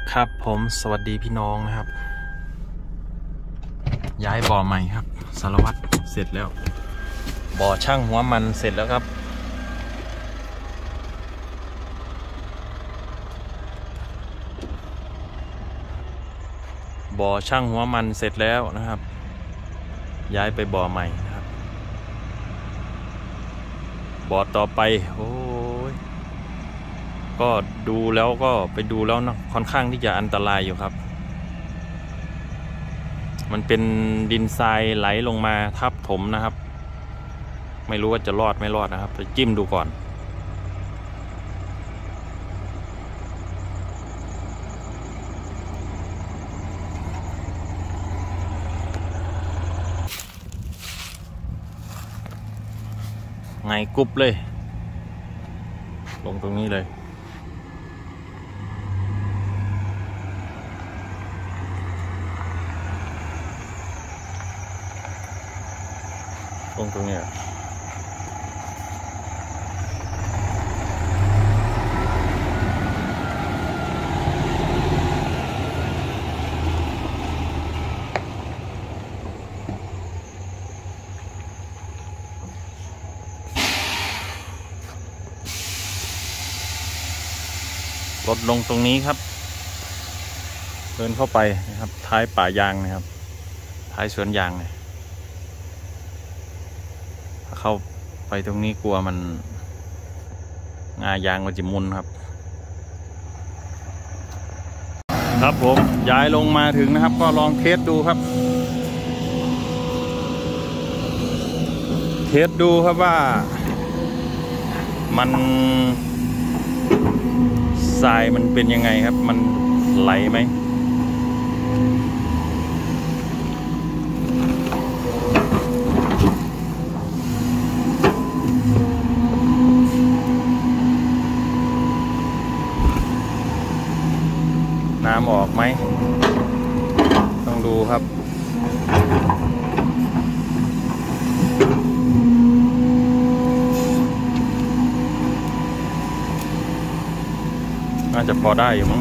ครับผมสวัสดีพี่น้องนะครับย้ายบ่อใหม่ครับสารวัตรเสร็จแล้วบ่อช่างหัวมันเสร็จแล้วครับบ่อช่างหัวมันเสร็จแล้วนะครับย้ายไปบ่อใหม่นะครับบ่อต่อไปโอ้ยก็ดูแล้วก็ไปดูแล้วนะค่อนข้างที่จะอันตรายอยู่ครับมันเป็นดินทรายไหลลงมาทับถมนะครับไม่รู้ว่าจะรอดไม่รอดนะครับไปจิ้มดูก่อนไงกรุ๊บเลยลงตรงนี้เลยลงตรงนี้รถลงตรงนี้ครับเดินเข้าไปนะครับท้ายป่ายางนะครับท้ายสวนยางเลยถ้าเข้าไปตรงนี้กลัวมันงายางมันจะมุนครับครับผมย้ายลงมาถึงนะครับก็ลองเทสดูครับเทสดูครับว่ามันทรายมันเป็นยังไงครับมันไหลไหมน้ำออกไหมต้องดูครับน่าจะพอได้อยู่มั้ง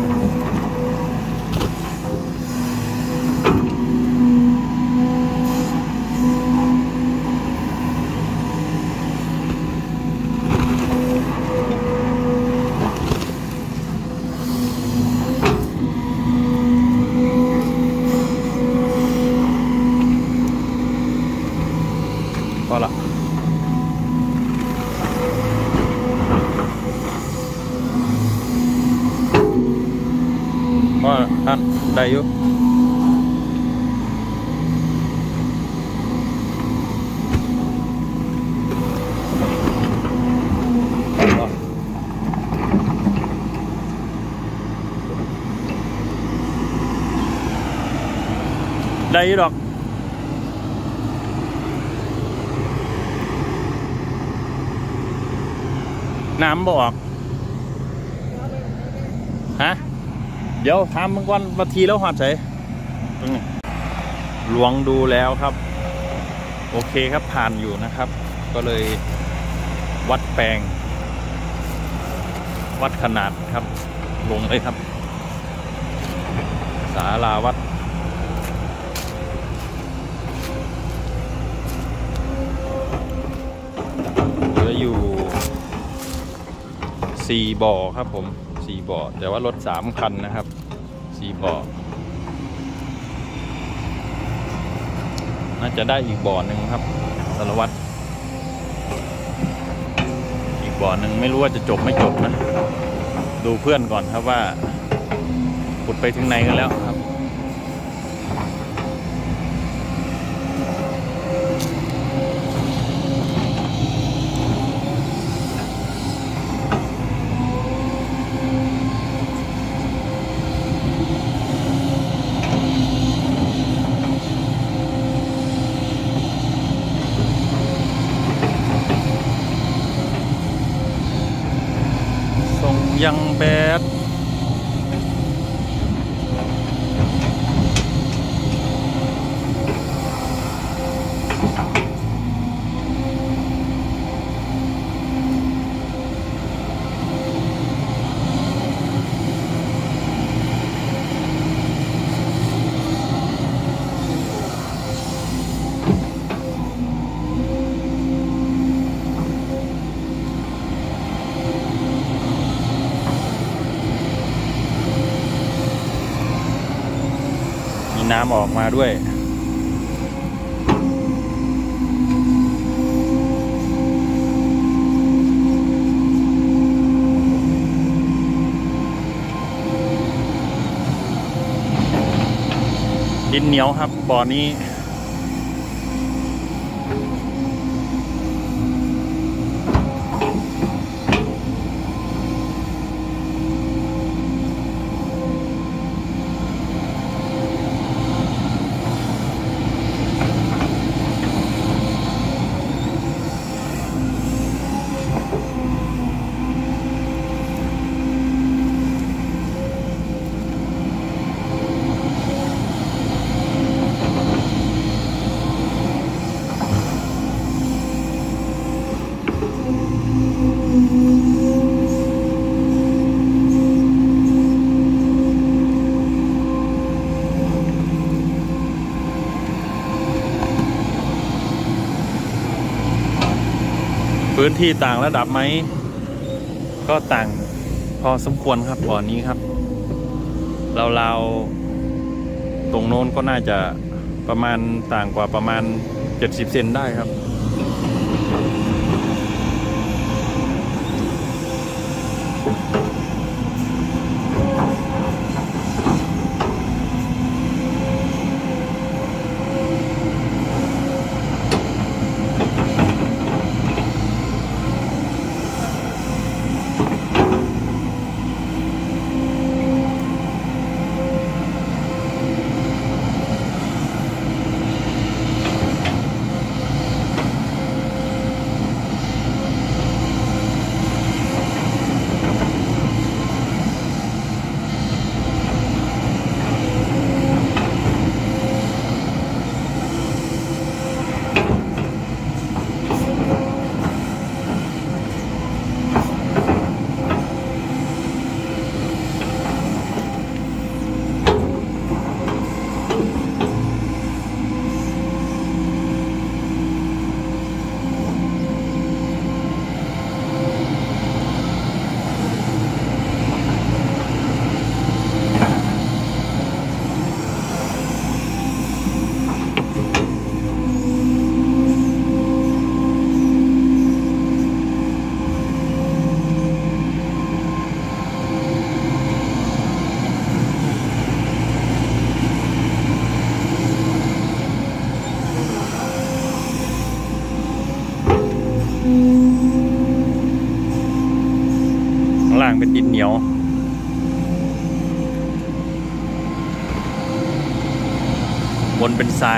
พอละว่าท่านได้อยู่ได้อยู่ดอกน้ำบอกฮะเดี๋ยวทำมันก่อนนาทีแล้วหอดใส่ตรงนี้ลวงดูแล้วครับโอเคครับผ่านอยู่นะครับก็เลยวัดแปลงวัดขนาดครับลงเลยครับศาลาวัดเหลืออยู่4 บ่อครับผม4 บ่อแต่ว่ารถ3 คันนะครับ4 บ่อน่าจะได้อีกบ่อหนึ่งครับสารวัตรอีกบ่อหนึ่งไม่รู้ว่าจะจบไม่จบนะดูเพื่อนก่อนครับว่าขุดไปถึงไหนกันแล้วครับยังแบดน้ำออกมาด้วยดินเหนียวครับบ่อนี้พื้นที่ต่างระดับไหมก็ต่างพอสมควรครับบ่อนี้ครับเราตรงโน้นก็น่าจะประมาณต่างกว่าประมาณ70 เซนได้ครับล่างเป็นดินเหนียวบนเป็นทราย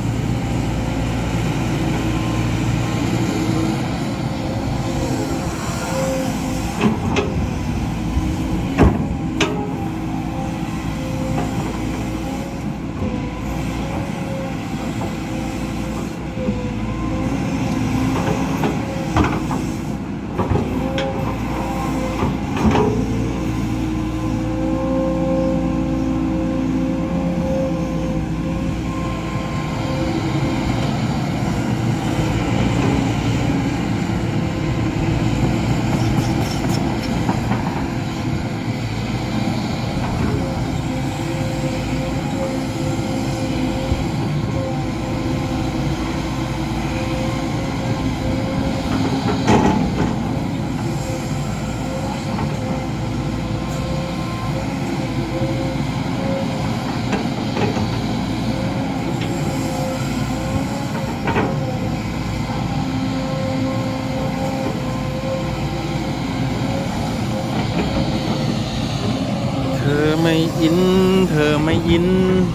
ไม่อินเธอไม่อิน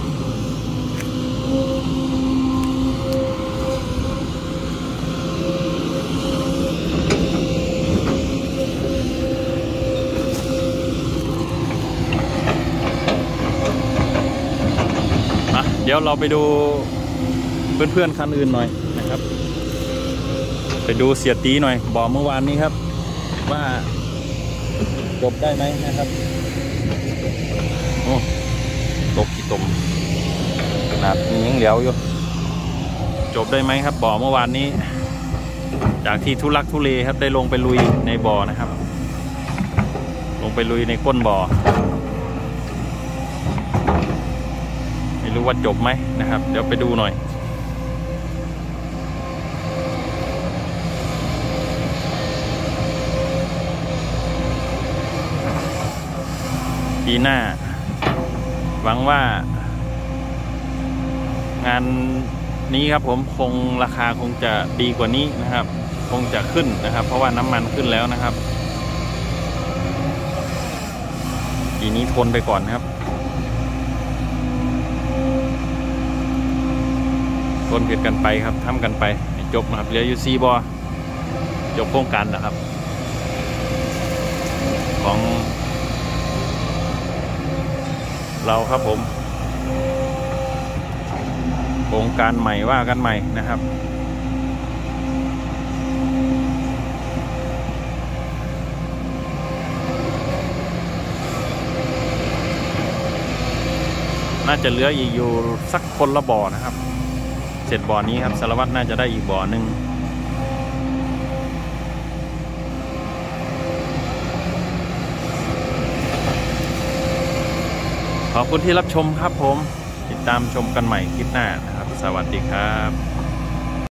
เดี๋ยวเราไปดูเพื่อนๆคันอื่นหน่อยนะครับไปดูเสียตีหน่อยบอกเมื่อวานนี้ครับว่าจบได้ไหมนะครับโอ้ตกกี่ตมขนาดนี้ยังเหลียวอยู่จบได้ไหมครับบ่อเมื่อวานนี้จากที่ทุลักทุเลครับได้ลงไปลุยในบ่อนะครับลงไปลุยในก้นบ่อไม่รู้ว่าจบไหมนะครับเดี๋ยวไปดูหน่อยปีหน้าหวังว่างานนี้ครับผมคงราคาคงจะดีกว่านี้นะครับคงจะขึ้นนะครับเพราะว่าน้ำมันขึ้นแล้วนะครับปีนี้ทนไปก่อนครับทนเกิดกันไปครับทำกันไปจบนะครับเหลืออยู่4 บ่อจบโครงการแล้วครับของเราครับผมโครงการใหม่ว่ากันใหม่นะครับน่าจะเหลืออยู่สักคนละบ่อนะครับเสร็จบ่อนี้ครับสารวัตรน่าจะได้อีกบ่อหนึ่งขอบคุณที่รับชมครับผมติดตามชมกันใหม่คลิปหน้านะครับสวัสดีครับ